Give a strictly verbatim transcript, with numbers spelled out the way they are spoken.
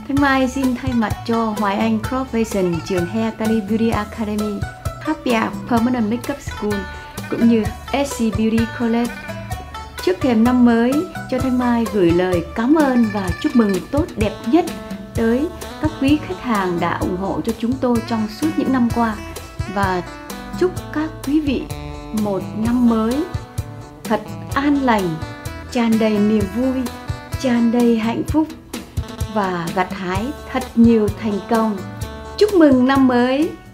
Thanh Mai xin thay mặt cho Hoài Anh Crop Vision, trường Hair Cali Beauty Academy, Happy Permanent Makeup School cũng như ét xê Beauty College trước thềm năm mới cho Thanh Mai gửi lời cảm ơn và chúc mừng tốt đẹp nhất tới các quý khách hàng đã ủng hộ cho chúng tôi trong suốt những năm qua, và chúc các quý vị một năm mới thật an lành, tràn đầy niềm vui, tràn đầy hạnh phúc và gặt hái thật nhiều thành công. Chúc mừng năm mới!